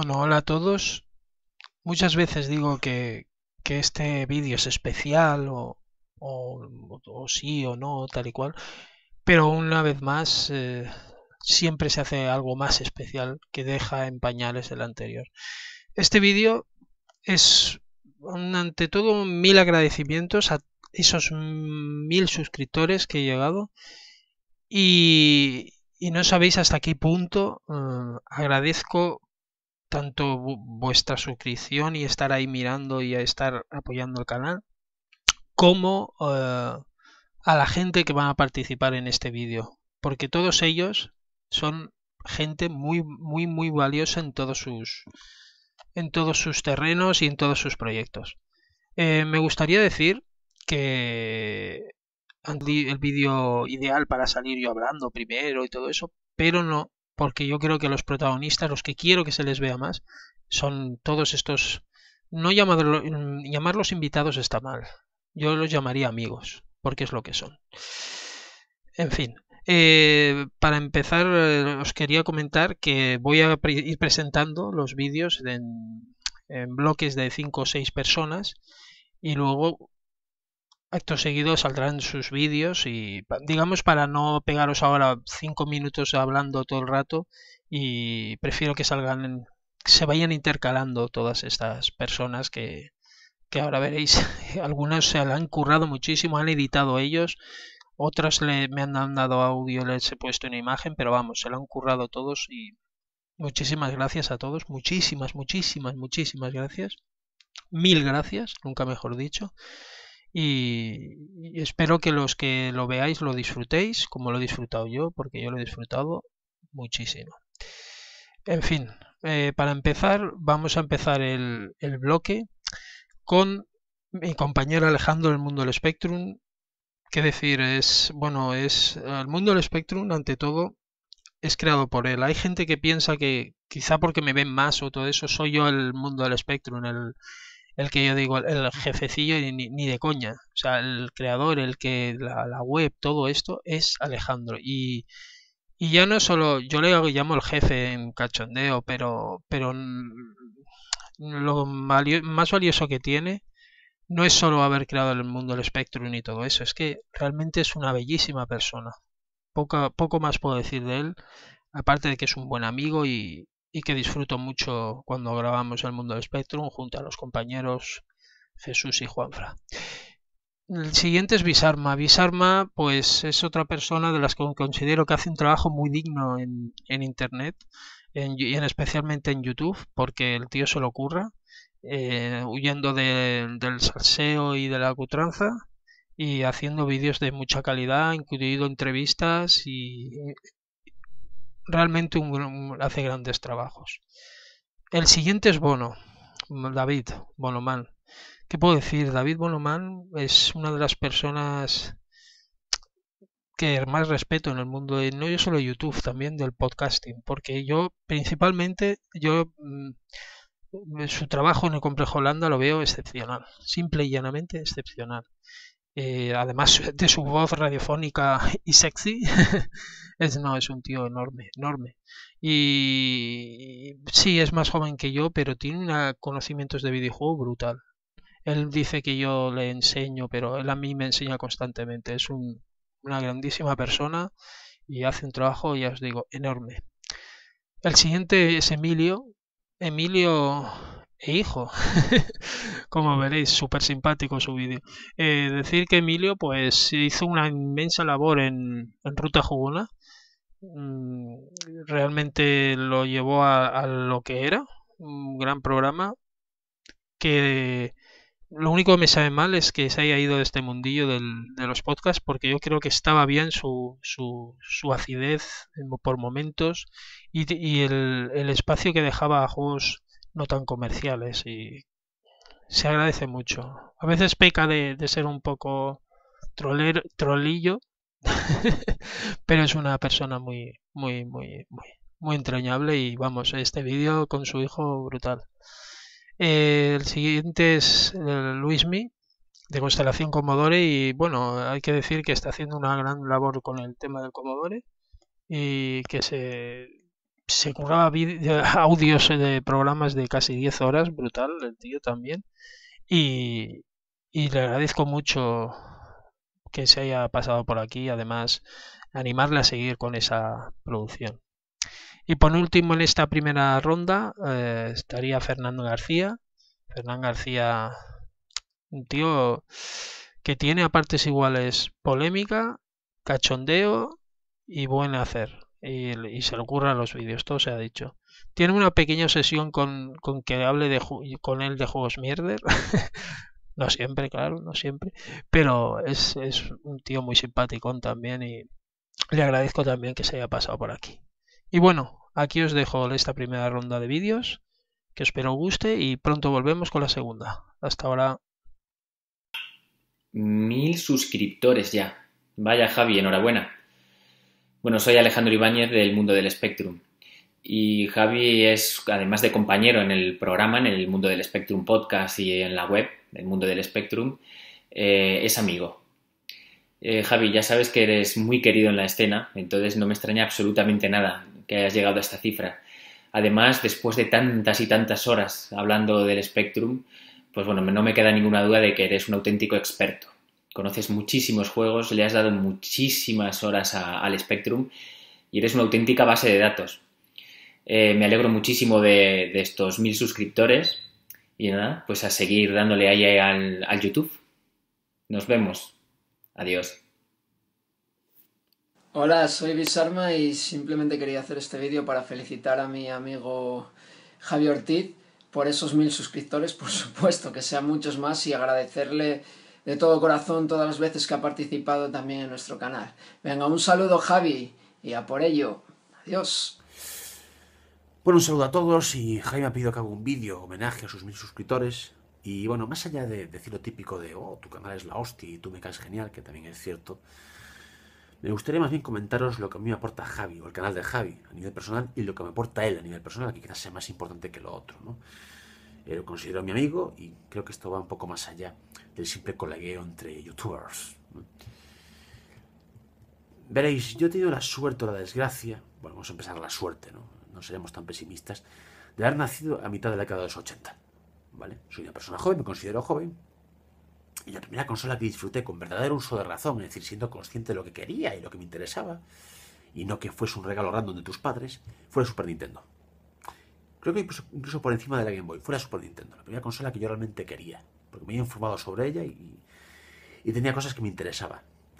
Bueno, hola a todos. Muchas veces digo que este vídeo es especial o sí o no, tal y cual, pero una vez más siempre se hace algo más especial que deja en pañales el anterior. Este vídeo es, ante todo, mil agradecimientos a esos 1000 suscriptores que he llegado y no sabéis hasta qué punto agradezco tanto vuestra suscripción y estar ahí mirando y a estar apoyando el canal, como a la gente que va a participar en este vídeo, porque todos ellos son gente muy valiosa en todos sus terrenos y en todos sus proyectos. Me gustaría decir que el vídeo ideal para salir yo hablando primero y todo eso, pero no, porque yo creo que los protagonistas, los que quiero que se les vea más, son todos estos. No llamarlos invitados está mal, yo los llamaría amigos, porque es lo que son. En fin, para empezar, os quería comentar que voy a ir presentando los vídeos en bloques de 5 o 6 personas y luego acto seguido saldrán sus vídeos y digamos para no pegaros ahora 5 minutos hablando todo el rato, y prefiero que se vayan intercalando todas estas personas que ahora veréis. Algunos se la han currado muchísimo, han editado ellos, otras me han dado audio, les he puesto una imagen, pero vamos, se lo han currado todos y muchísimas gracias a todos, muchísimas gracias, mil gracias, nunca mejor dicho. Y espero que los que lo veáis lo disfrutéis como lo he disfrutado yo, porque yo lo he disfrutado muchísimo. En fin, para empezar, vamos a empezar el bloque con mi compañero Alejandro del Mundo del Spectrum. ¿Qué decir? Es el Mundo del Spectrum, ante todo, es creado por él. Hay gente que piensa que quizá porque me ven más o todo eso, soy yo el Mundo del Spectrum, el que yo digo, el jefecillo, y ni de coña. O sea, el creador, la web, todo esto es Alejandro. Y ya no solo, yo le llamo el jefe en cachondeo, pero lo más valioso que tiene no es solo haber creado el mundo del Spectrum y todo eso, es que realmente es una bellísima persona. Poco más puedo decir de él, aparte de que es un buen amigo y que disfruto mucho cuando grabamos el mundo del Spectrum junto a los compañeros Jesús y Juanfra. El siguiente es Bisarma. Bisarma, pues es otra persona de las que considero que hace un trabajo muy digno en Internet, y especialmente en YouTube, porque el tío se lo ocurra, huyendo del salseo y de la cutranza, y haciendo vídeos de mucha calidad, incluido entrevistas, y realmente hace grandes trabajos. El siguiente es Bono, David Bonoman. ¿Qué puedo decir? David Bonoman es una de las personas que más respeto en el mundo, no yo solo de YouTube, también del podcasting, porque yo principalmente, su trabajo en el Complejo Holanda lo veo excepcional, simple y llanamente excepcional. Además de su voz radiofónica y sexy, es un tío enorme. Y sí, es más joven que yo, pero tiene conocimientos de videojuego brutal. Él dice que yo le enseño, pero él a mí me enseña constantemente. Es una grandísima persona y hace un trabajo, ya os digo, enorme. El siguiente es Emilio. Emilio e hijo. Como veréis, súper simpático su vídeo. Decir que Emilio pues hizo una inmensa labor en Ruta Juguna. Mm, Realmente lo llevó a lo que era, un gran programa que lo único que me sabe mal es que se haya ido de este mundillo de los podcasts, porque yo creo que estaba bien su acidez por momentos, y el espacio que dejaba a juegos no tan comerciales, y se agradece mucho. A veces peca de ser un poco trolillo, pero es una persona muy entrañable, y vamos, este vídeo con su hijo brutal. El siguiente es Luismi, de Constelación Commodore, y bueno, hay que decir que está haciendo una gran labor con el tema del Commodore y que se curraba audios de programas de casi 10 horas, brutal, el tío también. Y, y le agradezco mucho que se haya pasado por aquí, además animarle a seguir con esa producción. Y por último, en esta primera ronda estaría Fernando García. Fernán García, un tío que tiene a partes iguales polémica, cachondeo y buen hacer. Y se le ocurran los vídeos, todo se ha dicho. Tiene una pequeña obsesión con que hable con él de juegos mierder. No siempre, claro, no siempre. Pero es un tío muy simpaticón también y le agradezco también que se haya pasado por aquí. Y bueno, aquí os dejo esta primera ronda de vídeos, que espero os guste y pronto volvemos con la segunda. Hasta ahora. 1000 suscriptores ya. Vaya, Javi, enhorabuena. Bueno, soy Alejandro Ibáñez del Mundo del Spectrum. Y Javi es, además de compañero en el programa, en el Mundo del Spectrum podcast y en la web del Mundo del Spectrum, es amigo. Javi, ya sabes que eres muy querido en la escena, entonces no me extraña absolutamente nada que hayas llegado a esta cifra. Además, después de tantas y tantas horas hablando del Spectrum, pues bueno, no me queda ninguna duda de que eres un auténtico experto. Conoces muchísimos juegos, le has dado muchísimas horas al Spectrum y eres una auténtica base de datos. Me alegro muchísimo de estos 1000 suscriptores y nada, pues a seguir dándole ahí al YouTube. Nos vemos. Adiós. Hola, soy Bisarma y simplemente quería hacer este vídeo para felicitar a mi amigo Javi Ortiz por esos 1000 suscriptores, por supuesto, que sean muchos más, y agradecerle de todo corazón todas las veces que ha participado también en nuestro canal. Venga, un saludo, Javi, y a por ello. Adiós. Bueno, un saludo a todos, y Jaime me ha pedido que haga un vídeo homenaje a sus 1000 suscriptores. Y bueno, más allá de decir lo típico de, oh, tu canal es la hostia y tú me caes genial, que también es cierto, me gustaría más bien comentaros lo que a mí me aporta Javi, o el canal de Javi, a nivel personal, y lo que me aporta él a nivel personal, que quizás sea más importante que lo otro, ¿no? Lo considero mi amigo y creo que esto va un poco más allá del simple colegueo entre youtubers, ¿no? Veréis, yo he tenido la suerte o la desgracia, bueno, vamos a empezar la suerte, ¿no? No seremos tan pesimistas, de haber nacido a mitad de la década de los 80, ¿vale? Soy una persona joven, me considero joven, y la primera consola que disfruté con verdadero uso de razón, es decir, siendo consciente de lo que quería y lo que me interesaba, y no que fuese un regalo random de tus padres, fue la Super Nintendo. Creo que incluso por encima de la Game Boy, fue la Super Nintendo, la primera consola que yo realmente quería, porque me había informado sobre ella y tenía cosas que me interesaban.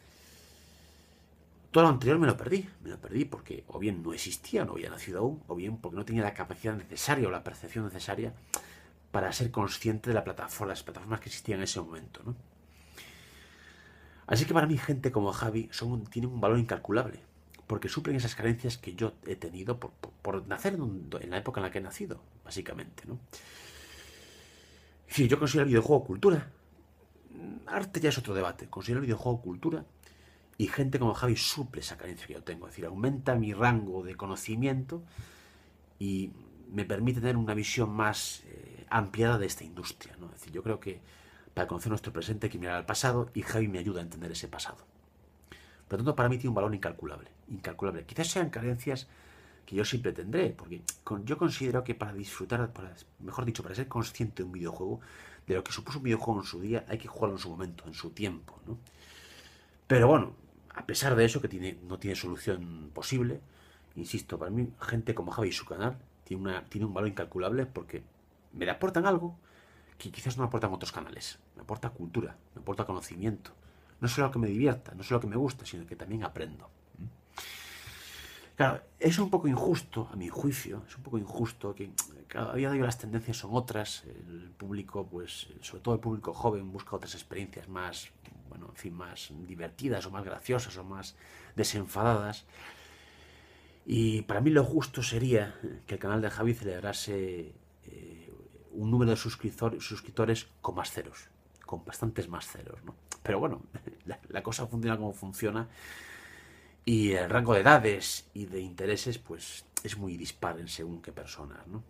Todo lo anterior me lo perdí porque o bien no existía, no había nacido aún, o bien porque no tenía la capacidad necesaria o la percepción necesaria para ser consciente de las plataformas que existían en ese momento, ¿no? Así que para mí gente como Javi tienen un valor incalculable, porque suplen esas carencias que yo he tenido por nacer en la época en la que he nacido, básicamente, ¿no? Sí, yo considero el videojuego cultura. Arte ya es otro debate. Considero el videojuego cultura. Y gente como Javi suple esa carencia que yo tengo. Es decir, aumenta mi rango de conocimiento y me permite tener una visión más ampliada de esta industria, ¿no? Es decir, yo creo que para conocer nuestro presente hay que mirar al pasado, y Javi me ayuda a entender ese pasado. Por lo tanto, para mí tiene un valor incalculable. Incalculable. Quizás sean carencias que yo siempre tendré, porque yo considero que para disfrutar, mejor dicho, para ser consciente de un videojuego, de lo que supuso un videojuego en su día, hay que jugarlo en su momento, en su tiempo, ¿no? Pero bueno, a pesar de eso, que no tiene solución posible, insisto, para mí, gente como Javi y su canal tiene un valor incalculable, porque me aportan algo que quizás no me aportan otros canales. Me aporta cultura, me aporta conocimiento. No solo que me divierta, no solo que me gusta, sino que también aprendo. Claro, es un poco injusto, a mi juicio, es un poco injusto que a día de hoy las tendencias son otras. El público, pues, sobre todo el público joven, busca otras experiencias más, bueno, en fin, más divertidas o más graciosas o más desenfadadas. Y para mí lo justo sería que el canal de Javi celebrase un número de suscriptores con más ceros, con bastantes más ceros, ¿no? Pero bueno, la cosa funciona como funciona. Y el rango de edades y de intereses, pues, es muy dispar en según qué personas, ¿no?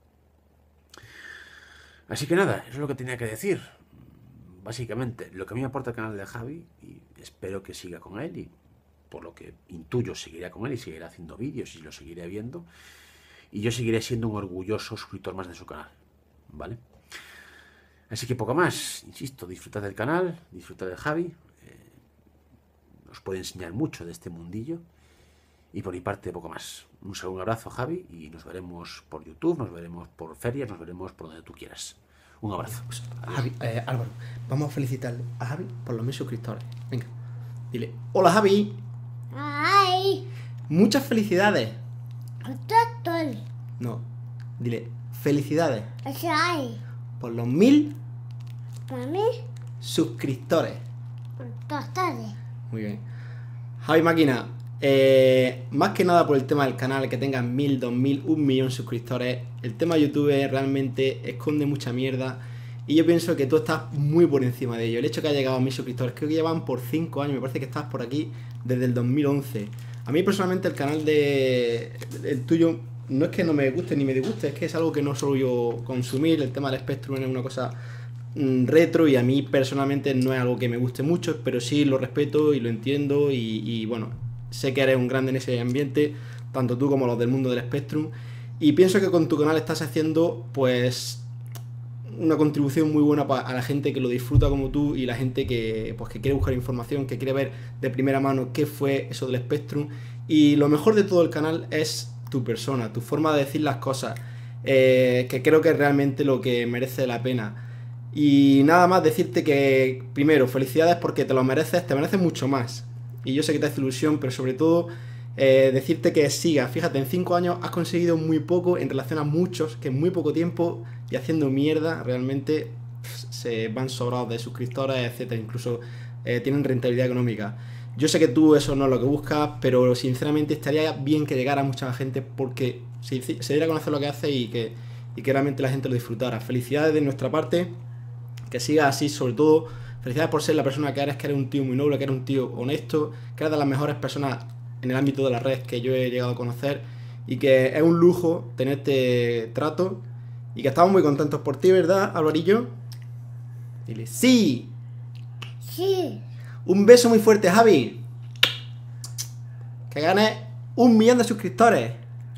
Así que nada, eso es lo que tenía que decir. Básicamente, lo que a mí me aporta el canal de Javi, y espero que siga con él, y por lo que intuyo, seguirá con él y seguirá haciendo vídeos y lo seguiré viendo. Y yo seguiré siendo un orgulloso suscriptor más de su canal, ¿vale? Así que poco más, insisto, disfrutad del canal, disfrutad de Javi. Os puede enseñar mucho de este mundillo. Y por mi parte, poco más. Un abrazo, Javi, y nos veremos por YouTube, nos veremos por ferias, nos veremos por donde tú quieras. Un abrazo. Pues, Javi, Álvaro, vamos a felicitar a Javi por los 1000 suscriptores. Venga, dile: hola, Javi. Ay, Muchas felicidades. doctor, No, dile: felicidades ay, por los 1000 mami, suscriptores. doctor, Muy bien. Javi Máquina, más que nada por el tema del canal, que tengas 1000, 2000, 1.000.000 de suscriptores, el tema de YouTube realmente esconde mucha mierda y yo pienso que tú estás muy por encima de ello. El hecho que haya llegado a 1000 suscriptores, creo que llevan por 5 años, me parece que estás por aquí desde el 2011. A mí personalmente el canal el tuyo no es que no me guste ni me disguste, es que es algo que no suelo yo consumir. El tema del Spectrum es una cosa retro y a mí personalmente no es algo que me guste mucho, pero sí lo respeto y lo entiendo y bueno, sé que eres un grande en ese ambiente, tanto tú como los del mundo del Spectrum, y pienso que con tu canal estás haciendo pues una contribución muy buena a la gente que lo disfruta como tú y la gente que quiere buscar información, que quiere ver de primera mano qué fue eso del Spectrum. Y lo mejor de todo el canal es tu persona, tu forma de decir las cosas, que creo que es realmente lo que merece la pena. Y nada más decirte que, primero, felicidades porque te lo mereces, te mereces mucho más. Y yo sé que te hace ilusión, pero sobre todo decirte que sigas. Fíjate, en 5 años has conseguido muy poco en relación a muchos que en muy poco tiempo y haciendo mierda realmente se van sobrados de suscriptores, etcétera. Incluso tienen rentabilidad económica. Yo sé que tú eso no es lo que buscas, pero sinceramente estaría bien que llegara mucha gente porque se diera a conocer lo que hace y que realmente la gente lo disfrutara. Felicidades de nuestra parte, que sigas así, sobre todo felicidades por ser la persona que eres un tío muy noble, que eres un tío honesto, que eres de las mejores personas en el ámbito de las redes que yo he llegado a conocer y que es un lujo tenerte trato y que estamos muy contentos por ti, ¿verdad, Alvarillo? Dile: sí. sí, Un beso muy fuerte, Javi. Que ganes 1.000.000 de suscriptores.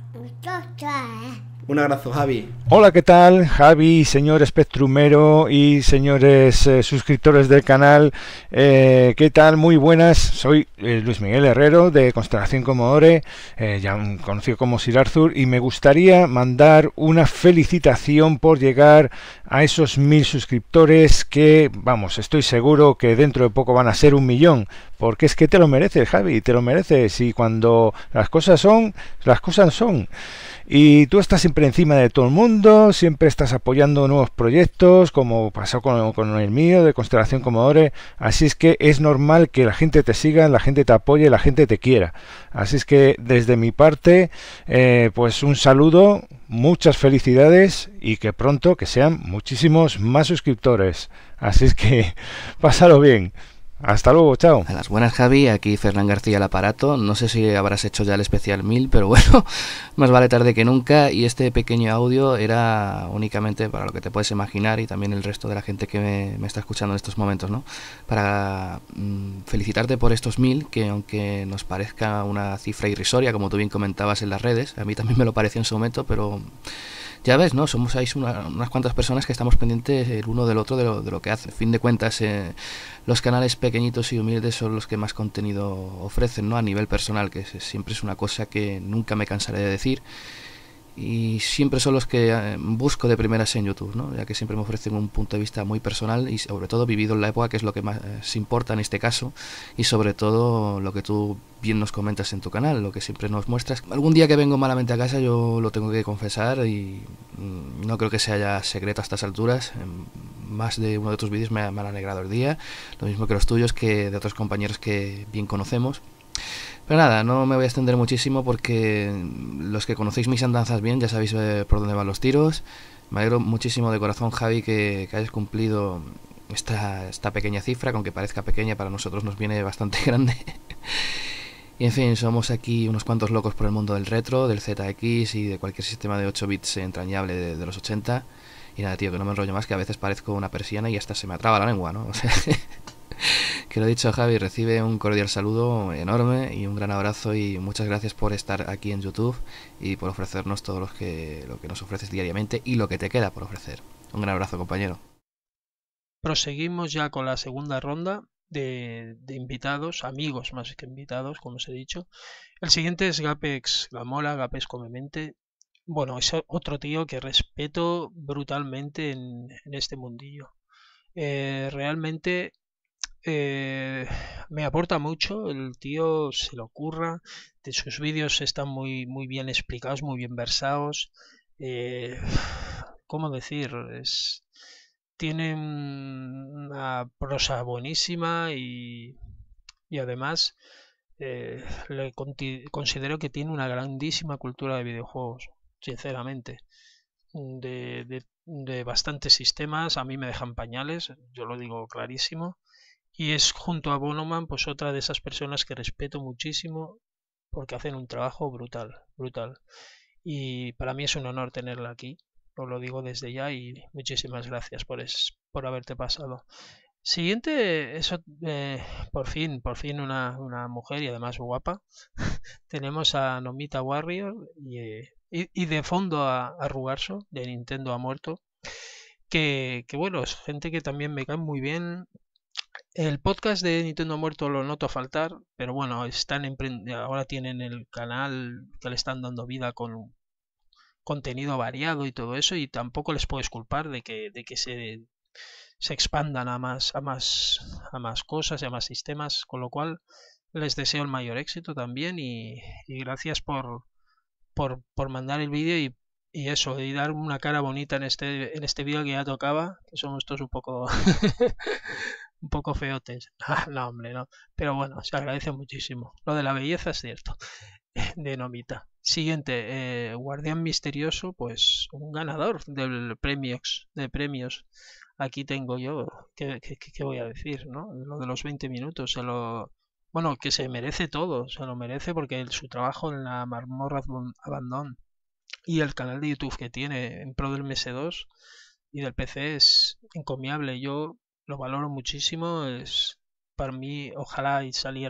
doctor, Un abrazo, Javi. Hola, ¿qué tal? Javi, señor Spectrumero y señores suscriptores del canal. ¿Qué tal? Muy buenas. Soy Luis Miguel Herrero de Constelación Comodore, ya conocido como Sir Arthur, y me gustaría mandar una felicitación por llegar a esos 1000 suscriptores que, vamos, estoy seguro que dentro de poco van a ser 1.000.000, porque es que te lo mereces, Javi, te lo mereces, y cuando las cosas son, las cosas son. Y tú estás siempre encima de todo el mundo, siempre estás apoyando nuevos proyectos, como pasó con el mío de Constelación Comodore. Así es que es normal que la gente te siga, la gente te apoye, la gente te quiera. Así es que desde mi parte, pues un saludo, muchas felicidades y que pronto que sean muchísimos más suscriptores. Así es que pásalo bien. Hasta luego, chao. A las buenas, Javi, aquí Fernán García al aparato. No sé si habrás hecho ya el especial 1000, pero bueno, más vale tarde que nunca. Y este pequeño audio era únicamente para lo que te puedes imaginar y también el resto de la gente que me está escuchando en estos momentos, ¿no? Para felicitarte por estos 1000, que aunque nos parezca una cifra irrisoria, como tú bien comentabas en las redes, a mí también me lo pareció en su momento, pero ya ves, ¿no? Somos ahí unas cuantas personas que estamos pendientes el uno del otro de lo que hace. A fin de cuentas, los canales pequeñitos y humildes son los que más contenido ofrecen, ¿no? A nivel personal, que siempre es una cosa que nunca me cansaré de decir. Y siempre son los que busco de primeras en YouTube, ¿no? Ya que siempre me ofrecen un punto de vista muy personal y sobre todo vivido en la época, que es lo que más importa en este caso, y sobre todo lo que tú bien nos comentas en tu canal, lo que siempre nos muestras. Algún día que vengo malamente a casa yo lo tengo que confesar y no creo que sea ya secreto a estas alturas. Más de uno de tus vídeos me han alegrado el día, lo mismo que los tuyos, que de otros compañeros que bien conocemos. Pero nada, no me voy a extender muchísimo porque los que conocéis mis andanzas bien ya sabéis por dónde van los tiros. Me alegro muchísimo de corazón, Javi, que hayas cumplido esta pequeña cifra, que aunque parezca pequeña, para nosotros nos viene bastante grande. Y en fin, somos aquí unos cuantos locos por el mundo del retro, del ZX y de cualquier sistema de 8 bits entrañable de los 80. Y nada, tío, que no me enrollo más, que a veces parezco una persiana y hasta se me atraba la lengua, ¿no? O sea, Que lo dicho, Javi, recibe un cordial saludo enorme y un gran abrazo, y muchas gracias por estar aquí en YouTube y por ofrecernos todo lo que nos ofreces diariamente y lo que te queda por ofrecer. Un gran abrazo, compañero. Proseguimos ya con la segunda ronda de invitados, amigos más que invitados, como os he dicho. El siguiente es Gapex Gamola, Gapex Comemente. Bueno, es otro tío que respeto brutalmente en este mundillo. Realmente me aporta mucho, el tío se lo curra, de sus vídeos están muy bien explicados, muy bien versados. ¿Cómo decir? Tienen una prosa buenísima y además considero que tiene una grandísima cultura de videojuegos, sinceramente. De bastantes sistemas, a mí me dejan pañales, yo lo digo clarísimo. Y es junto a Bonoman pues otra de esas personas que respeto muchísimo porque hacen un trabajo brutal, brutal. Y para mí es un honor tenerla aquí, os lo digo desde ya y muchísimas gracias por haberte pasado. Siguiente, por fin una mujer y además guapa. Tenemos a Nomita Warrior y de fondo a Rugarso de Nintendo ha muerto. Que bueno, es gente que también me cae muy bien. El podcast de Nintendo Muerto lo noto faltar, pero bueno, ahora tienen el canal que le están dando vida con contenido variado y todo eso, y tampoco les puedes culpar de que se expandan a más cosas y a más sistemas, con lo cual les deseo el mayor éxito también y gracias por mandar el vídeo y eso, y dar una cara bonita en este vídeo que ya tocaba, que somos todos un poco un poco feotes. No, hombre, no. Pero bueno, se agradece muchísimo. Lo de la belleza es cierto. De Nomita. Siguiente, Guardián Misterioso, pues un ganador de premios. Aquí tengo yo, ¿qué voy a decir, no? Lo de los 20 minutos, bueno, que se merece todo, se lo merece porque su trabajo en la Marmorra Abandon y el canal de YouTube que tiene en pro del MS2 y del PC es encomiable. Yo lo valoro muchísimo. Para mí, ojalá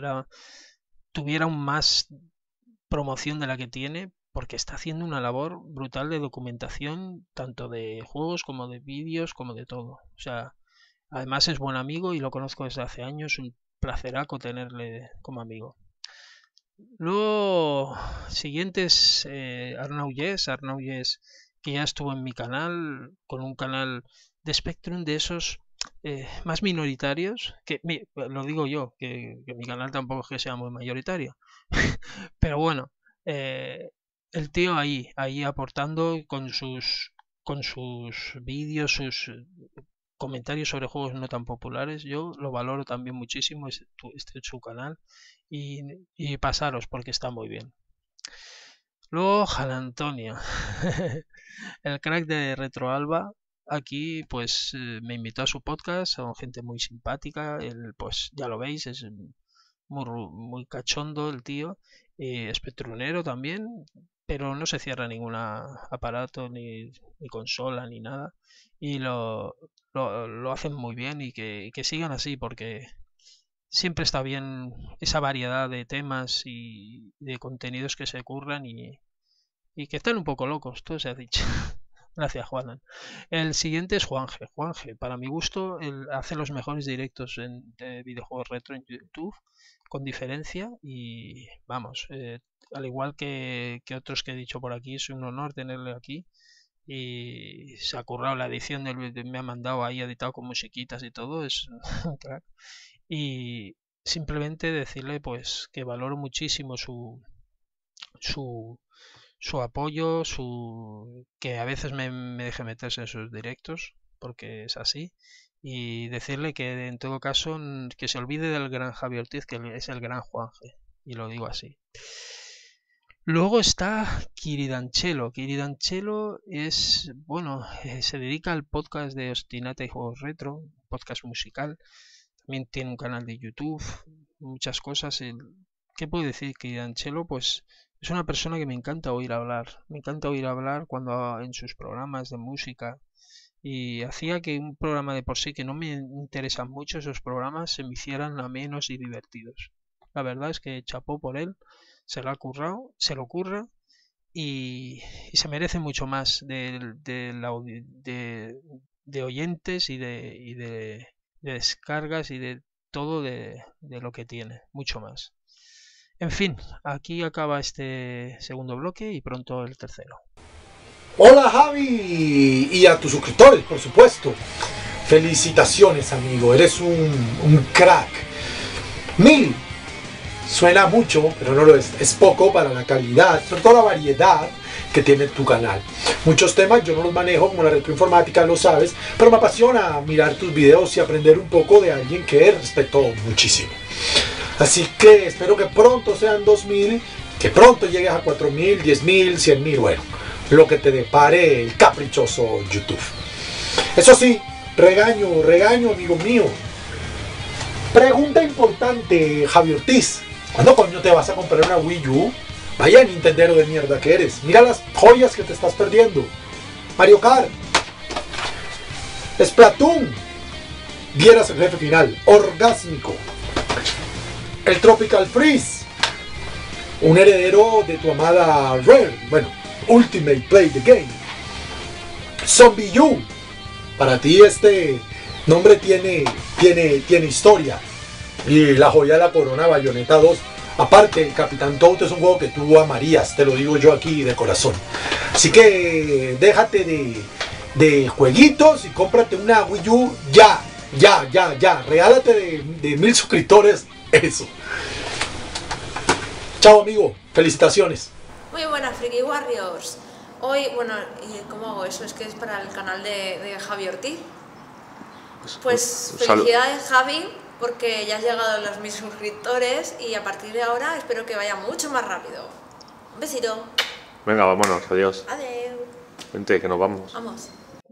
tuviera aún más promoción de la que tiene, porque está haciendo una labor brutal de documentación, tanto de juegos como de vídeos, como de todo. O sea, además es buen amigo y lo conozco desde hace años. Un placeraco tenerle como amigo. Luego, siguiente es Arnau Yes, que ya estuvo en mi canal, con un canal de Spectrum de esos más minoritarios, lo digo yo, que mi canal tampoco es que sea muy mayoritario, pero bueno, el tío ahí aportando con sus vídeos, sus comentarios sobre juegos no tan populares. Yo lo valoro también muchísimo, este es su canal, y pasaros porque está muy bien. Luego Jan Antonio, el crack de Retroalba, aquí pues me invitó a su podcast, son gente muy simpática, él pues ya lo veis, es muy cachondo el tío, es petrunero también, pero no se cierra ningún aparato, ni consola, ni nada, y lo hacen muy bien y que sigan así porque siempre está bien esa variedad de temas y de contenidos que se curran y que están un poco locos, todo se ha dicho. Gracias, Juanan. El siguiente es Juanje. Juanje, para mi gusto, él hace los mejores directos de videojuegos retro en YouTube, con diferencia, y vamos, al igual que otros que he dicho por aquí, es un honor tenerle aquí. Y se ha currado la edición, me ha mandado ahí editado con musiquitas y todo, es un crack. Y simplemente decirle pues que valoro muchísimo su, su apoyo, que a veces me deje meterse en sus directos, porque es así. Y decirle que en todo caso que se olvide del gran Javi Ortiz, que es el gran Juanje. Y lo digo así. Luego está Kiridanchelo. Kiridanchelo bueno, se dedica al podcast de Ostinata y Juegos Retro, un podcast musical. También tiene un canal de YouTube, muchas cosas. ¿Qué puedo decir? Kiridanchelo, pues es una persona que me encanta oír hablar. Me encanta oír hablar cuando en sus programas de música y hacía que un programa de por sí que no me interesan mucho esos programas se me hicieran amenos y divertidos. La verdad es que chapó por él, se lo ha currado, se lo curra y se merece mucho más de oyentes y de descargas y de todo de lo que tiene, mucho más. En fin, aquí acaba este segundo bloque y pronto el tercero. Hola Javi y a tus suscriptores, por supuesto. Felicitaciones, amigo, eres un crack. 1000 suena mucho, pero no lo es. Es poco para la calidad, sobre todo la variedad que tiene tu canal. Muchos temas yo no los manejo, como la retroinformática, lo sabes, pero me apasiona mirar tus videos y aprender un poco de alguien que respeto muchísimo. Así que espero que pronto sean 2000, que pronto llegues a 4000, 10000, 100.000, bueno, lo que te depare el caprichoso YouTube. Eso sí, regaño, amigo mío. Pregunta importante, Javi Ortiz. ¿Cuándo coño te vas a comprar una Wii U? Vaya Nintendero de mierda que eres. Mira las joyas que te estás perdiendo. Mario Kart, Splatoon, vieras el jefe final, orgásmico. El Tropical Freeze, un heredero de tu amada Rare, bueno, Ultimate Play the Game. Zombie U, para ti este nombre tiene historia. Y la joya de la corona, Bayonetta 2. Aparte, el Capitán Toad es un juego que tú amarías, te lo digo yo aquí de corazón. Así que déjate de jueguitos y cómprate una Wii U ya. Regálate de 1000 suscriptores eso. Chao, amigo, felicitaciones. Muy buenas, Friki Warriors. Hoy, bueno, ¿cómo hago eso? Es que es para el canal de Javi Ortiz. Pues felicidades, Javi, porque ya has llegado a los 1000 suscriptores y a partir de ahora espero que vaya mucho más rápido. Un besito. Venga, vámonos, adiós. Adiós. Vente, que nos vamos. Vamos.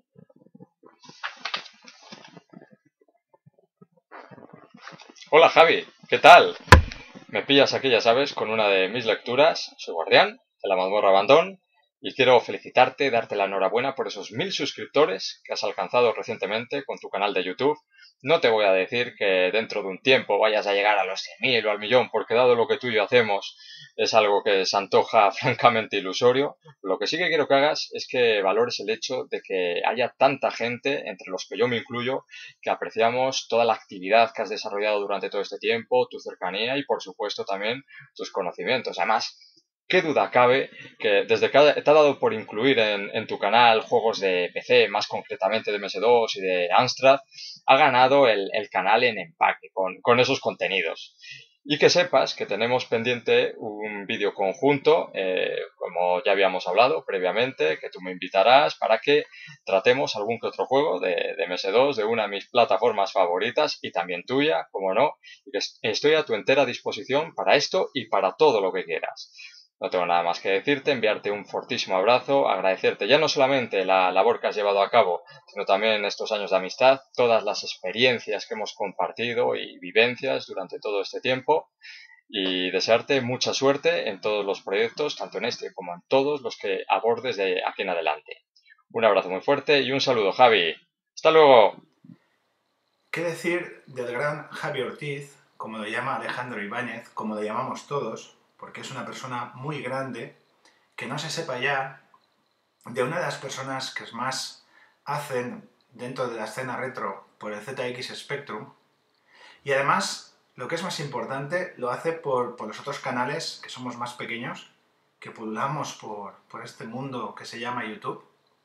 Hola Javi, ¿qué tal? Me pillas aquí, ya sabes, con una de mis lecturas. Soy guardián de la mazmorra Abandón y quiero felicitarte, darte la enhorabuena por esos 1000 suscriptores que has alcanzado recientemente con tu canal de YouTube. No te voy a decir que dentro de un tiempo vayas a llegar a los 100.000 o al millón, porque dado lo que tú y yo hacemos es algo que se antoja francamente ilusorio. Lo que sí que quiero que hagas es que valores el hecho de que haya tanta gente, entre los que yo me incluyo, que apreciamos toda la actividad que has desarrollado durante todo este tiempo, tu cercanía y por supuesto también tus conocimientos. Además, qué duda cabe que desde que te ha dado por incluir en tu canal juegos de PC, más concretamente de MS2 y de Amstrad, ha ganado el canal en empaque con esos contenidos. Y que sepas que tenemos pendiente un vídeo conjunto, como ya habíamos hablado previamente, que tú me invitarás para que tratemos algún que otro juego de MS2, de una de mis plataformas favoritas y también tuya, como no, y que estoy a tu entera disposición para esto y para todo lo que quieras. No tengo nada más que decirte, enviarte un fortísimo abrazo, agradecerte ya no solamente la labor que has llevado a cabo, sino también estos años de amistad, todas las experiencias que hemos compartido y vivencias durante todo este tiempo y desearte mucha suerte en todos los proyectos, tanto en este como en todos los que abordes de aquí en adelante. Un abrazo muy fuerte y un saludo, Javi. ¡Hasta luego! ¿Qué decir del gran Javi Ortiz, como lo llama Alejandro Ibáñez, como lo llamamos todos? Porque es una persona muy grande, que no se sepa ya de una de las personas que más hacen dentro de la escena retro por el ZX Spectrum, y además, lo que es más importante, lo hace por los otros canales, que somos más pequeños, que pululamos por este mundo que se llama YouTube.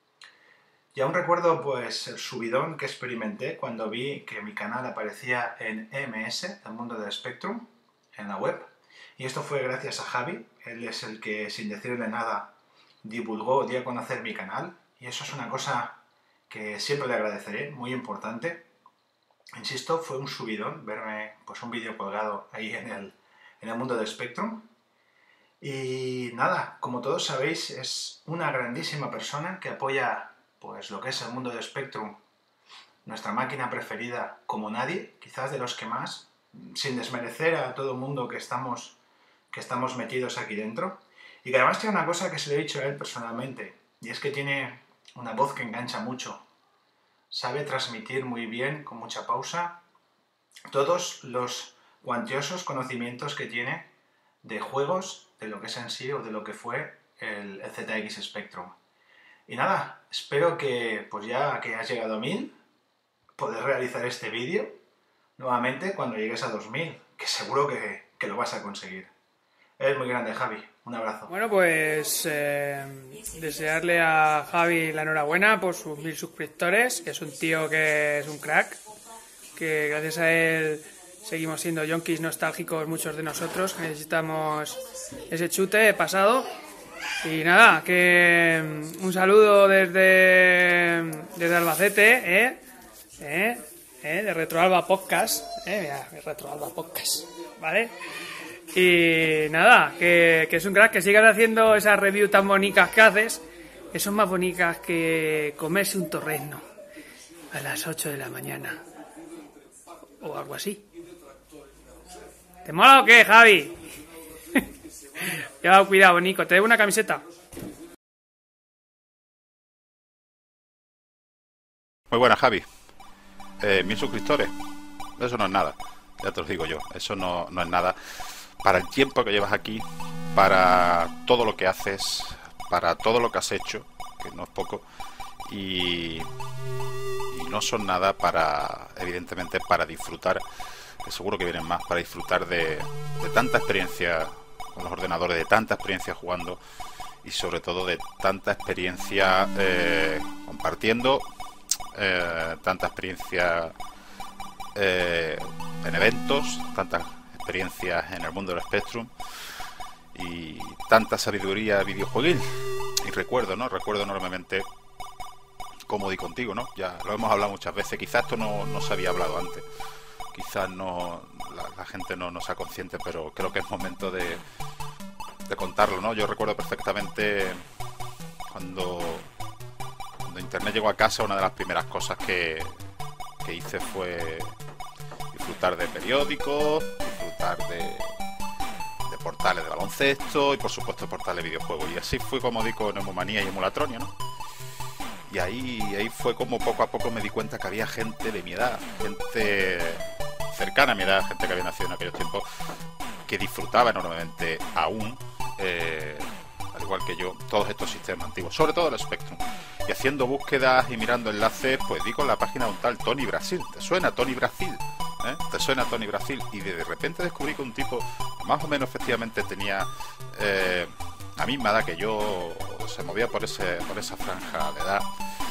Y aún recuerdo pues el subidón que experimenté cuando vi que mi canal aparecía en EMS, el mundo del Spectrum, en la web. Y esto fue gracias a Javi, él es el que sin decirle nada divulgó, dio a conocer mi canal y eso es una cosa que siempre le agradeceré, muy importante. Insisto, fue un subidón verme pues un vídeo colgado ahí en el mundo del Spectrum. Y nada, como todos sabéis, es una grandísima persona que apoya pues lo que es el mundo del Spectrum, nuestra máquina preferida como nadie, quizás de los que más, sin desmerecer a todo el mundo que estamos metidos aquí dentro, y que además tiene una cosa que se le he dicho a él personalmente, y es que tiene una voz que engancha mucho. sabe transmitir muy bien, con mucha pausa, todos los cuantiosos conocimientos que tiene de juegos, de lo que es en sí o de lo que fue el ZX Spectrum. Y nada, espero que, pues ya que has llegado a 1000, poder realizar este vídeo nuevamente cuando llegues a 2000, que seguro que lo vas a conseguir. Eres muy grande, Javi. Un abrazo. Bueno, pues desearle a Javi la enhorabuena por sus 1000 suscriptores, que es un tío que es un crack, que gracias a él seguimos siendo yonkis nostálgicos muchos de nosotros, que necesitamos ese chute pasado. Y nada, que un saludo desde Albacete, de Retroalba Podcast, mira, Retroalba Podcast, ¿vale? Y nada, que es un crack, que sigas haciendo esas reviews tan bonitas que haces, que son más bonitas que comerse un torrezno a las 8 de la mañana, o algo así. ¿Te mola o qué, Javi? Lleva cuidado, Nico, te debo una camiseta. Muy buena, Javi. 1000 suscriptores. Eso no es nada. Ya te lo digo yo. Eso no es nada. Para el tiempo que llevas aquí, para todo lo que haces, para todo lo que has hecho, que no es poco, y no son nada para, evidentemente, para disfrutar, que seguro que vienen más, para disfrutar de tanta experiencia con los ordenadores, de tanta experiencia jugando y sobre todo de tanta experiencia compartiendo, tanta experiencia en eventos, tantas experiencias en el mundo del Spectrum y tanta sabiduría videojueguil. Y recuerdo enormemente cómo di contigo, ¿no? Ya lo hemos hablado muchas veces, quizás esto no se había hablado antes, quizás no la gente no sea consciente, pero creo que es momento de contarlo, ¿no? Yo recuerdo perfectamente cuando Internet llegó a casa, una de las primeras cosas que hice fue disfrutar de periódicos, disfrutar de portales de baloncesto y por supuesto portales de videojuegos, y así fue como di con Emumanía y Emulatronio, ¿no? Y ahí fue como poco a poco me di cuenta que había gente de mi edad, gente cercana a mi edad, gente que había nacido en aquellos tiempos, que disfrutaba enormemente aún, al igual que yo, todos estos sistemas antiguos, sobre todo el Spectrum. Y haciendo búsquedas y mirando enlaces, pues di con la página de un tal Tony Brasil. ¿Te suena Tony Brasil? ¿Te suena Tony Brasil? Y de repente descubrí que un tipo más o menos efectivamente tenía la misma edad que yo, se movía por esa franja de edad.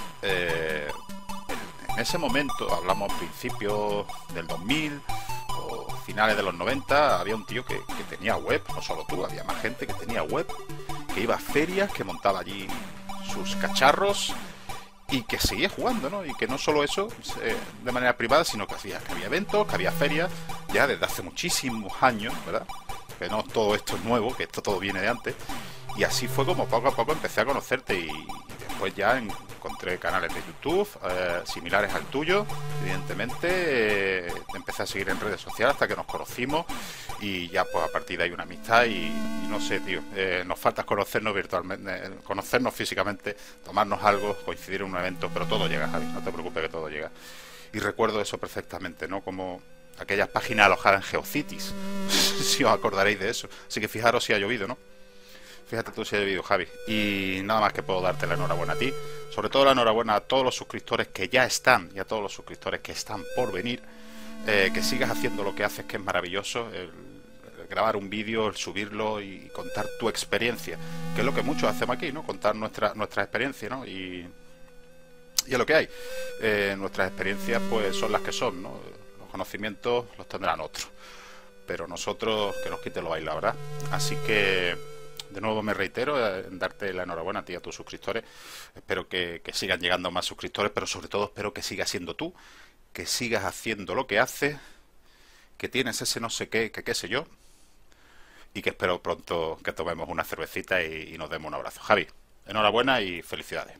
En ese momento, hablamos principios del 2000 o finales de los 90, había un tío que tenía web, no solo tú, había más gente que tenía web, que iba a ferias, que montaba allí sus cacharros y que seguía jugando, ¿no? Y que no solo eso de manera privada, sino que había eventos, que había ferias, ya desde hace muchísimos años, ¿verdad? Que no todo esto es nuevo, que esto todo viene de antes. Y así fue como poco a poco empecé a conocerte y después ya encontré canales de YouTube similares al tuyo, evidentemente, empecé a seguir en redes sociales hasta que nos conocimos y ya pues a partir de ahí una amistad y no sé, tío, nos falta conocernos virtualmente, conocernos físicamente, tomarnos algo, coincidir en un evento, pero todo llega, Javi, no te preocupes que todo llega. Y recuerdo eso perfectamente, ¿no? Como aquellas páginas alojadas en GeoCities, si os acordaréis de eso, así que fijaros si ha llovido, ¿no? Fíjate tú si ha llovido, Javi. Y nada más que puedo darte la enhorabuena a ti. Sobre todo la enhorabuena a todos los suscriptores que ya están y a todos los suscriptores que están por venir. Que sigas haciendo lo que haces, que es maravilloso. El grabar un vídeo, el subirlo y contar tu experiencia. Que es lo que muchos hacemos aquí, ¿no? Contar nuestra experiencia, ¿no? Y es lo que hay. Nuestras experiencias pues son las que son, ¿no? Los conocimientos los tendrán otros. Pero nosotros, que nos quite lo bailado, ¿verdad? Así que de nuevo me reitero en darte la enhorabuena a ti y a tus suscriptores. Espero que sigan llegando más suscriptores, pero sobre todo espero que sigas siendo tú, que sigas haciendo lo que haces, que tienes ese no sé qué, que qué sé yo, y que espero pronto que tomemos una cervecita y nos demos un abrazo. Javi, enhorabuena y felicidades.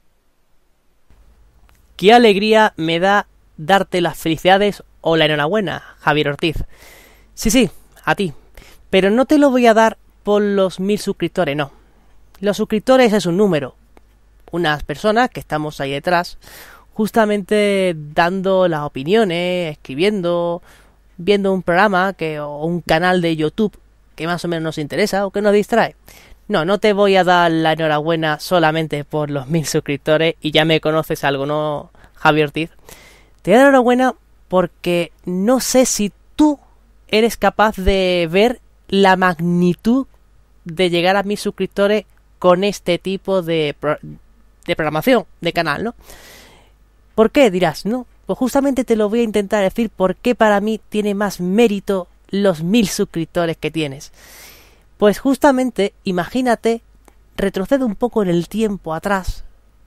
Qué alegría me da darte las felicidades o la enhorabuena, Javier Ortiz. Sí, a ti. Pero no te lo voy a dar por los 1000 suscriptores, no. Los suscriptores es un número. Unas personas que estamos ahí detrás, justamente dando las opiniones, escribiendo, viendo un programa o un canal de YouTube que más o menos nos interesa o que nos distrae. No te voy a dar la enhorabuena solamente por los 1000 suscriptores y ya me conoces algo, ¿no, Javi Ortiz? Te doy la enhorabuena porque no sé si tú eres capaz de ver la magnitud de llegar a 1000 suscriptores con este tipo de programación, de canal, ¿no? ¿Por qué? Dirás, ¿no? Pues justamente te lo voy a intentar decir por qué para mí tiene más mérito los 1000 suscriptores que tienes. Pues justamente, imagínate, retrocede un poco en el tiempo atrás,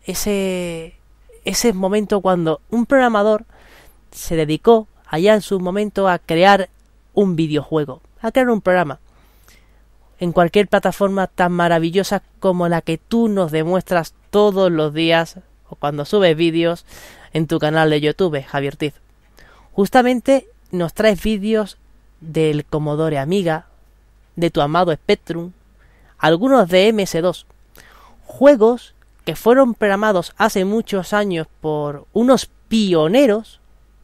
ese momento cuando un programador se dedicó allá en su momento a crear un videojuego, a crear un programa, en cualquier plataforma tan maravillosa como la que tú nos demuestras todos los días o cuando subes vídeos en tu canal de YouTube, Javi Ortiz. Justamente nos traes vídeos del Commodore Amiga, de tu amado Spectrum, algunos de MS2, juegos que fueron programados hace muchos años por unos pioneros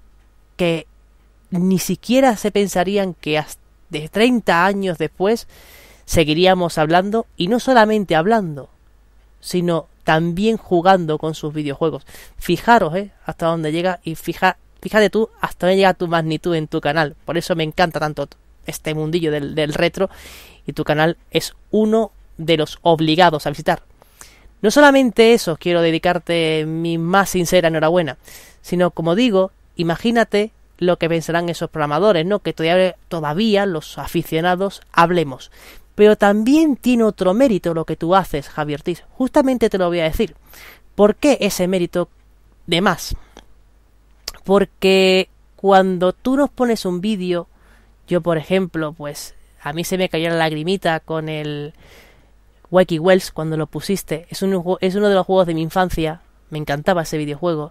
que ni siquiera se pensarían que hasta de 30 años después seguiríamos hablando, y no solamente hablando, sino también jugando con sus videojuegos. Fijaros hasta dónde llega, y fíjate tú hasta dónde llega tu magnitud en tu canal. Por eso me encanta tanto este mundillo del retro, y tu canal es uno de los obligados a visitar. No solamente eso, quiero dedicarte mi más sincera enhorabuena, sino, como digo, imagínate lo que pensarán esos programadores, ¿no? Que todavía los aficionados hablemos. Pero también tiene otro mérito lo que tú haces, Javi Ortiz. Justamente te lo voy a decir. ¿Por qué ese mérito de más? Porque cuando tú nos pones un vídeo, yo por ejemplo, pues a mí se me cayó la lagrimita con el Wacky Wells cuando lo pusiste. Es uno de los juegos de mi infancia. Me encantaba ese videojuego.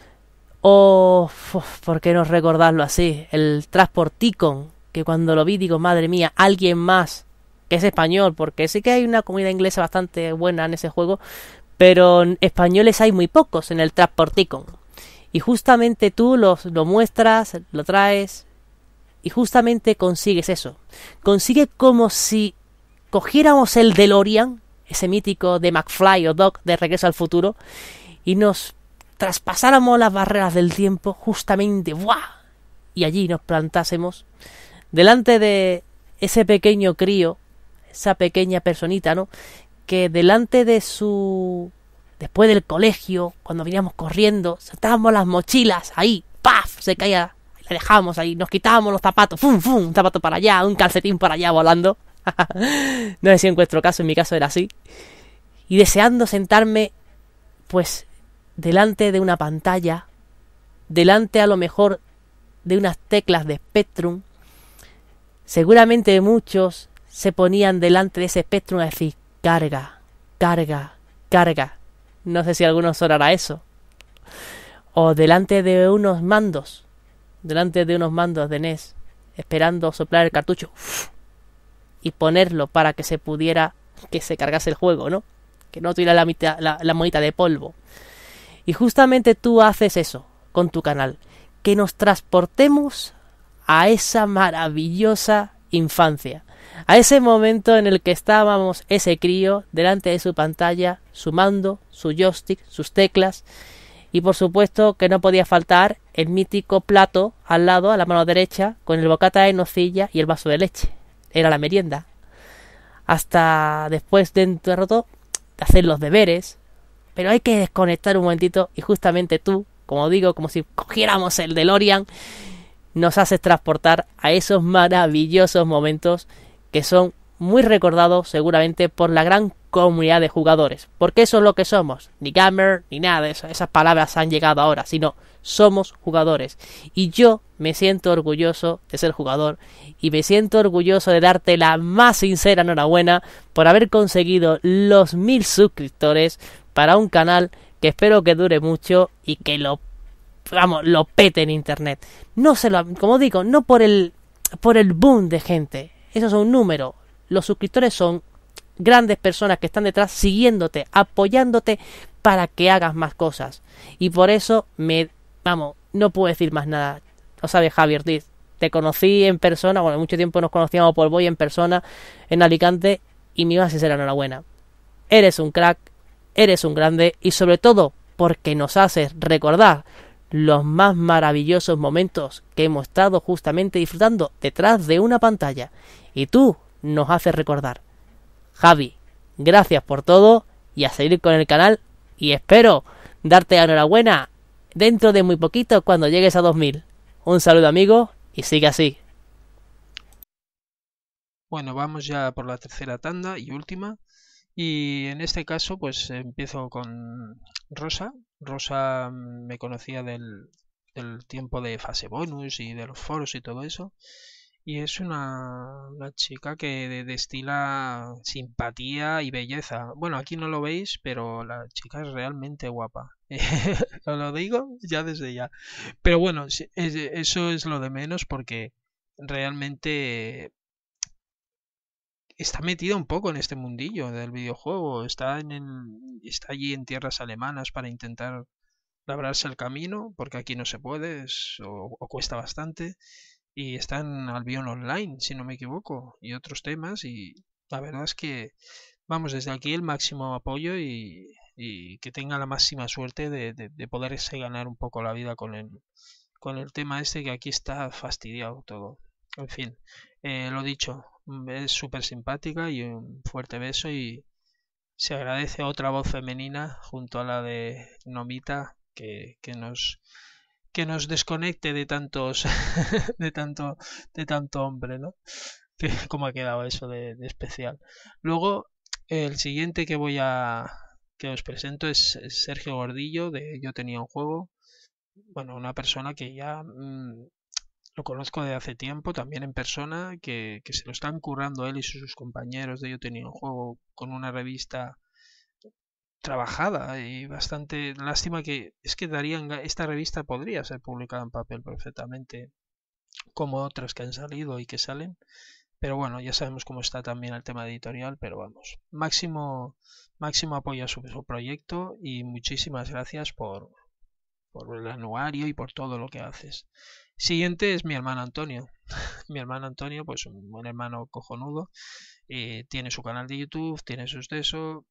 O, ¿por qué no recordarlo así? El Transporticon, que cuando lo vi digo, madre mía, alguien más que es español, porque sí que hay una comunidad inglesa bastante buena en ese juego, pero españoles hay muy pocos en el Transporticon. Y justamente tú lo muestras, lo traes, y justamente consigues eso. Consigue como si cogiéramos el DeLorean, ese mítico de McFly o Doc de Regreso al Futuro, y nos traspasáramos las barreras del tiempo justamente, ¡buah! Y allí nos plantásemos delante de ese pequeño crío, esa pequeña personita, ¿no? Que delante de después del colegio, cuando veníamos corriendo, saltábamos las mochilas, ahí, ¡paf! Se caía, la dejábamos ahí, nos quitábamos los zapatos, ¡fum, fum! Un zapato para allá, un calcetín para allá volando. No sé si en vuestro caso, en mi caso era así. Y deseando sentarme, pues, delante de una pantalla, delante a lo mejor de unas teclas de Spectrum. Seguramente muchos se ponían delante de ese Spectrum a decir, carga, carga, carga. No sé si a algunos sonará eso. O delante de unos mandos de NES, esperando soplar el cartucho y ponerlo para que se cargase el juego, ¿no? Que no tuviera la monita de polvo. Y justamente tú haces eso con tu canal, que nos transportemos a esa maravillosa infancia, a ese momento en el que estábamos ese crío delante de su pantalla, su mando, su joystick, sus teclas, y por supuesto que no podía faltar el mítico plato al lado, a la mano derecha, con el bocata de nocilla y el vaso de leche. Era la merienda. Hasta después dentro de hacer los deberes. Pero hay que desconectar un momentito, y justamente tú, como digo, como si cogiéramos el DeLorean, nos haces transportar a esos maravillosos momentos que son muy recordados seguramente por la gran comunidad de jugadores. Porque eso es lo que somos, ni gamer, ni nada de eso, esas palabras han llegado ahora, sino somos jugadores. Y yo me siento orgulloso de ser jugador, y me siento orgulloso de darte la más sincera enhorabuena por haber conseguido los 1000 suscriptores para un canal que espero que dure mucho y que lo pete en internet. Como digo, no por el boom de gente. Eso es un número. Los suscriptores son grandes personas que están detrás siguiéndote, apoyándote para que hagas más cosas. Y por eso no puedo decir más nada. Lo sabes, Javi Ortiz. Te conocí en persona, bueno, mucho tiempo nos conocíamos por Voy en persona en Alicante y me ibas a hacer la enhorabuena. Eres un crack, eres un grande y sobre todo porque nos haces recordar los más maravillosos momentos que hemos estado justamente disfrutando detrás de una pantalla. Y tú nos haces recordar. Javi, gracias por todo y a seguir con el canal y espero darte la enhorabuena dentro de muy poquito cuando llegues a 2000. Un saludo, amigo, y sigue así. Bueno, vamos ya por la tercera tanda y última. Y en este caso, pues empiezo con Rosa. Rosa me conocía del tiempo de fase bonus y de los foros y todo eso. Y es una chica que destila simpatía y belleza. Bueno, aquí no lo veis, pero la chica es realmente guapa. Os lo digo ya desde ya. Pero bueno, eso es lo de menos porque realmente está metida un poco en este mundillo del videojuego. Está allí en tierras alemanas para intentar labrarse el camino, porque aquí no se puede o cuesta bastante. Y está en Albion Online, si no me equivoco, y otros temas. Y la verdad es que, vamos, desde aquí el máximo apoyo y que tenga la máxima suerte de poderse ganar un poco la vida con el tema este, que aquí está fastidiado todo. En fin, lo dicho, es súper simpática y un fuerte beso y se agradece otra voz femenina junto a la de Nomita que nos desconecte de tantos de tanto hombre, ¿no? ¿Cómo ha quedado eso de especial? Luego, el siguiente que os presento es Sergio Gordillo de Yo Tenía un Juego. Bueno, una persona que ya lo conozco de hace tiempo, también en persona, que se lo están currando él y sus compañeros de Yo Tenía un Juego con una revista trabajada y bastante lástima que es que esta revista podría ser publicada en papel perfectamente como otras que han salido y que salen, pero bueno, ya sabemos cómo está también el tema editorial, pero vamos, máximo apoyo a su proyecto y muchísimas gracias por el anuario y por todo lo que haces. Siguiente es mi hermano Antonio. Mi hermano Antonio, pues un buen hermano cojonudo, tiene su canal de YouTube, tiene sus de eso.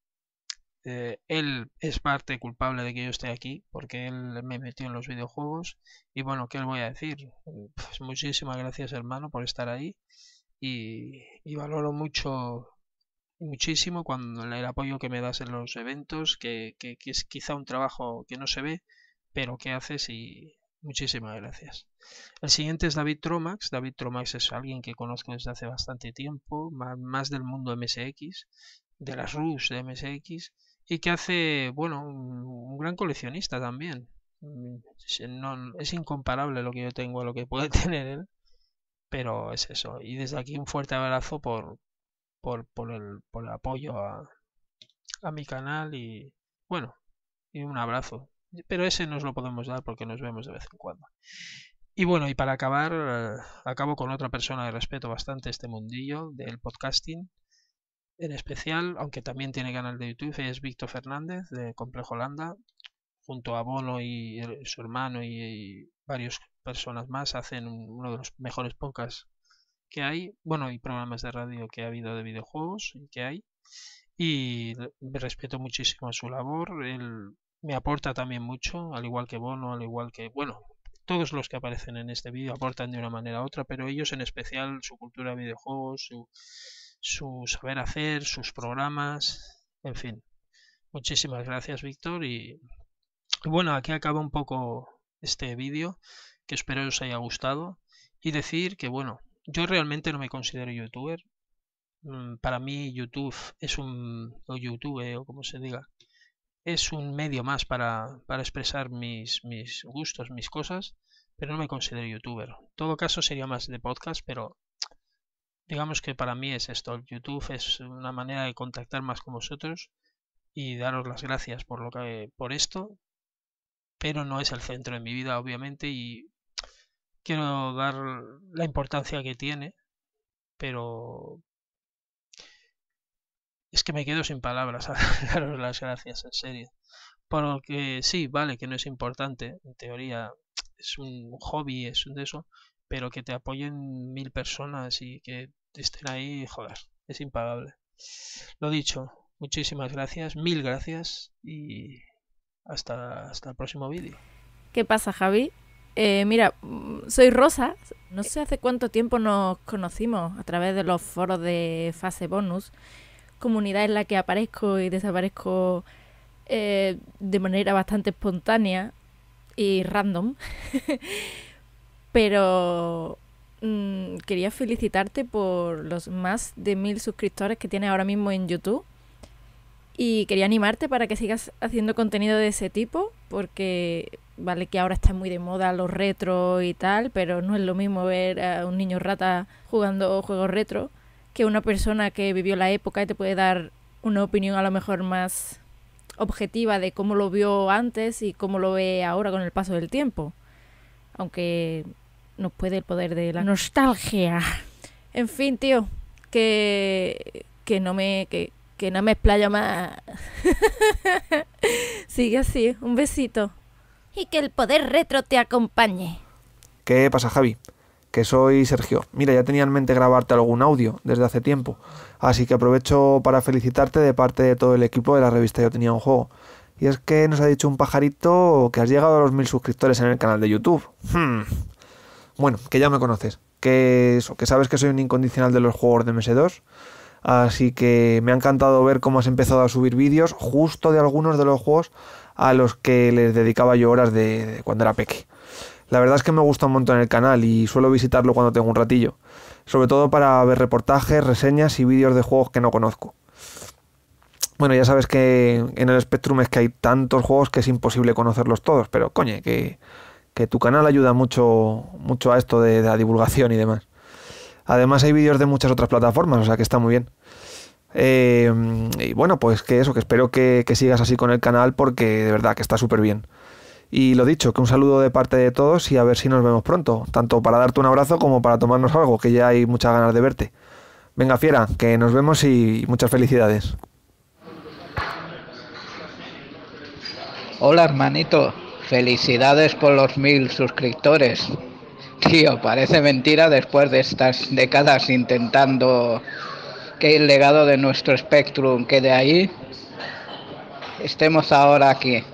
Él es parte culpable de que yo esté aquí, porque él me metió en los videojuegos. Y bueno, ¿qué le voy a decir? Pues muchísimas gracias, hermano, por estar ahí. Y valoro muchísimo el apoyo que me das en los eventos, que es quizá un trabajo que no se ve, pero que haces y muchísimas gracias. El siguiente es David Tromax. David Tromax es alguien que conozco desde hace bastante tiempo, más del mundo MSX, de las RUS de MSX, y que hace, bueno, un gran coleccionista también. Es incomparable lo que yo tengo a lo que puede tener él, pero es eso. Y desde aquí un fuerte abrazo por el apoyo a mi canal y, bueno, y un abrazo. Pero ese nos lo podemos dar porque nos vemos de vez en cuando. Y bueno, y para acabar, acabo con otra persona que respeto bastante este mundillo del podcasting. En especial, aunque también tiene canal de YouTube, es Víctor Fernández de Complejo Holanda, junto a Bono y su hermano y varias personas más, hacen uno de los mejores podcasts que hay, bueno, y programas de radio que ha habido de videojuegos y que hay, y respeto muchísimo su labor. Él me aporta también mucho, al igual que Bono, al igual que, bueno, todos los que aparecen en este vídeo aportan de una manera u otra, pero ellos en especial, su cultura de videojuegos, su saber hacer, sus programas, en fin. Muchísimas gracias, Víctor. Y bueno, aquí acaba un poco este vídeo, que espero os haya gustado. Y decir que, bueno, yo realmente no me considero youtuber. Para mí YouTube es o YouTube, o como se diga, es un medio más para expresar mis gustos, mis cosas, pero no me considero youtuber. En todo caso sería más de podcast, pero digamos que para mí es esto. El YouTube es una manera de contactar más con vosotros y daros las gracias por esto, pero no es el centro de mi vida, obviamente, y quiero dar la importancia que tiene, pero Es que me quedo sin palabras a daros las gracias, en serio. Porque sí, vale, que no es importante, en teoría es un hobby, es un de eso, pero que te apoyen 1000 personas y que estén ahí, joder, es impagable. Lo dicho, muchísimas gracias, 1000 gracias y hasta el próximo vídeo. ¿Qué pasa, Javi? Mira, soy Rosa. No sé hace cuánto tiempo nos conocimos a través de los foros de fase bonus, comunidad en la que aparezco y desaparezco de manera bastante espontánea y random. Pero quería felicitarte por los más de 1000 suscriptores que tienes ahora mismo en YouTube. Y quería animarte para que sigas haciendo contenido de ese tipo, porque vale que ahora está muy de moda los retro y tal, pero no es lo mismo ver a un niño rata jugando juegos retro que una persona que vivió la época y te puede dar una opinión a lo mejor más objetiva de cómo lo vio antes y cómo lo ve ahora con el paso del tiempo. Aunque nos puede el poder de la nostalgia. En fin, tío, que no me explayo más. Sigue así, un besito. Y que el poder retro te acompañe. ¿Qué pasa, Javi? Que soy Sergio. Mira, ya tenía en mente grabarte algún audio desde hace tiempo, así que aprovecho para felicitarte de parte de todo el equipo de la revista Yo Tenía un Juego. Y es que nos ha dicho un pajarito que has llegado a los 1000 suscriptores en el canal de YouTube. Bueno, que ya me conoces, que sabes que soy un incondicional de los juegos de MS2. Así que me ha encantado ver cómo has empezado a subir vídeos justo de algunos de los juegos a los que les dedicaba yo horas de cuando era peque. La verdad es que me gusta un montón el canal y suelo visitarlo cuando tengo un ratillo, sobre todo para ver reportajes, reseñas y vídeos de juegos que no conozco. Bueno, ya sabes que en el Spectrum es que hay tantos juegos que es imposible conocerlos todos, pero coño, que tu canal ayuda mucho a esto de la divulgación y demás. Además hay vídeos de muchas otras plataformas, o sea que está muy bien. Y bueno, pues que espero que sigas así con el canal porque de verdad que está súper bien. Y lo dicho, que un saludo de parte de todos y a ver si nos vemos pronto, tanto para darte un abrazo como para tomarnos algo, que ya hay muchas ganas de verte. Venga, fiera, que nos vemos y muchas felicidades. Hola, hermanito. Felicidades por los 1000 suscriptores. Tío, parece mentira después de estas décadas intentando que el legado de nuestro Spectrum quede ahí. Estemos ahora aquí.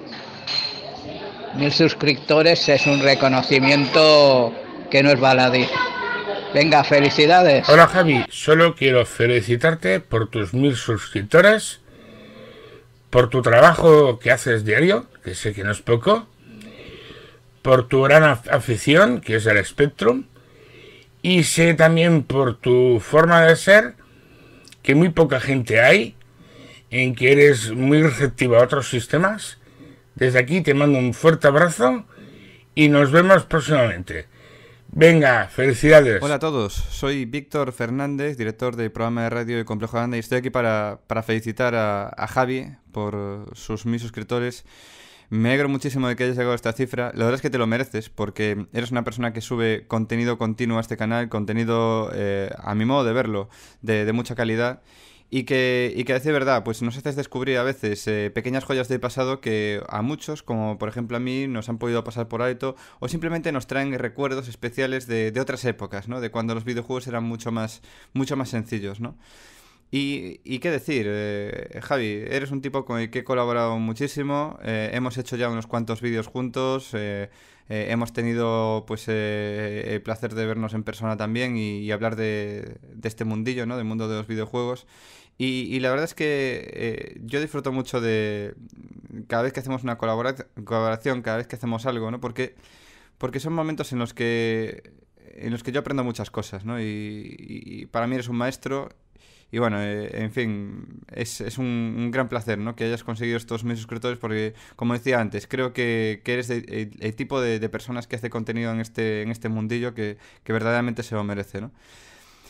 1000 suscriptores es un reconocimiento que no es baladí. Venga, felicidades. Hola, Javi. Solo quiero felicitarte por tus 1000 suscriptores, por tu trabajo que haces diario, que sé que no es poco, por tu gran afición, que es el Spectrum, y sé también por tu forma de ser, que muy poca gente hay, en que eres muy receptiva a otros sistemas. Desde aquí te mando un fuerte abrazo y nos vemos próximamente. Venga, felicidades. Hola a todos, soy Víctor Fernández, director del programa de radio de Complejo Grande, y estoy aquí para felicitar a Javi por sus 1000 suscriptores. Me alegro muchísimo de que hayas llegado a esta cifra. La verdad es que te lo mereces porque eres una persona que sube contenido continuo a este canal, contenido, a mi modo de verlo, de mucha calidad. Y que a decir verdad, pues nos haces descubrir a veces pequeñas joyas del pasado que a muchos, como por ejemplo a mí, nos han podido pasar por alto, o simplemente nos traen recuerdos especiales de otras épocas, ¿no? De cuando los videojuegos eran mucho más sencillos, ¿no? Y qué decir, Javi, eres un tipo con el que he colaborado muchísimo, hemos hecho ya unos cuantos vídeos juntos, hemos tenido pues el placer de vernos en persona también y hablar de este mundillo, ¿no? Del mundo de los videojuegos. Y la verdad es que yo disfruto mucho de cada vez que hacemos una colaboración, cada vez que hacemos algo, ¿no? Porque son momentos en los que yo aprendo muchas cosas, ¿no? Y para mí eres un maestro. Y bueno, en fin, es un gran placer, ¿no? Que hayas conseguido estos 1000 suscriptores porque, como decía antes, creo que eres el tipo de personas que hace contenido en este mundillo que verdaderamente se lo merece, ¿no?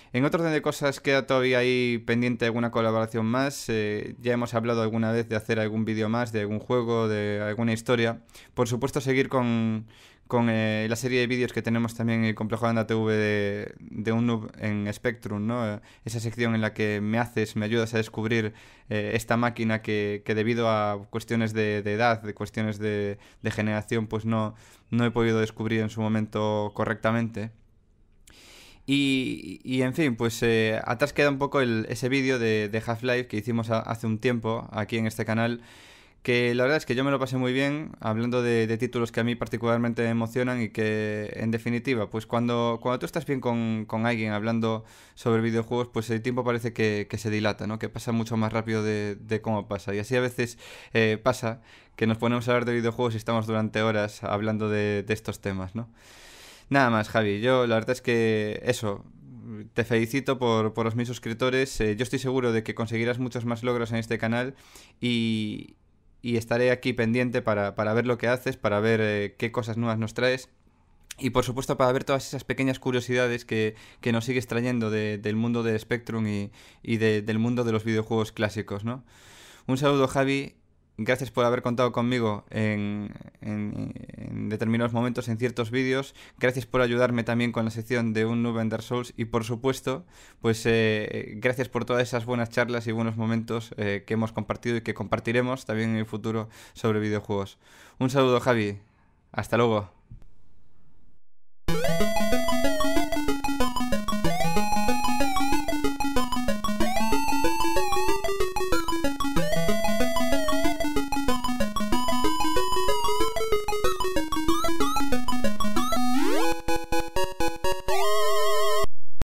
En otro orden de cosas queda todavía ahí pendiente alguna colaboración más. Ya hemos hablado alguna vez de hacer algún vídeo más, de algún juego, de alguna historia. Por supuesto, seguir con la serie de vídeos que tenemos también en el Complejo de Anda TV de un noob en Spectrum, ¿no? Esa sección en la que me ayudas a descubrir esta máquina que debido a cuestiones de edad, de cuestiones de generación, pues no he podido descubrir en su momento correctamente. Y en fin, pues atrás queda un poco ese vídeo de Half-Life que hicimos hace un tiempo aquí en este canal, que la verdad es que yo me lo pasé muy bien hablando de títulos que a mí particularmente me emocionan y que, en definitiva, pues cuando tú estás bien con alguien hablando sobre videojuegos, pues el tiempo parece que se dilata, ¿no? Que pasa mucho más rápido de cómo pasa. Y así a veces pasa que nos ponemos a hablar de videojuegos y estamos durante horas hablando de estos temas, ¿no? Nada más, Javi. Yo la verdad es que eso, te felicito por los 1000 suscriptores. Yo estoy seguro de que conseguirás muchos más logros en este canal y estaré aquí pendiente para ver lo que haces, para ver qué cosas nuevas nos traes y por supuesto para ver todas esas pequeñas curiosidades que nos sigues trayendo del mundo de Spectrum y del mundo de los videojuegos clásicos, ¿no? Un saludo, Javi. Gracias por haber contado conmigo en determinados momentos en ciertos vídeos. Gracias por ayudarme también con la sección de un noob en Dark Souls. Y por supuesto, pues gracias por todas esas buenas charlas y buenos momentos que hemos compartido y que compartiremos también en el futuro sobre videojuegos. Un saludo, Javi. Hasta luego.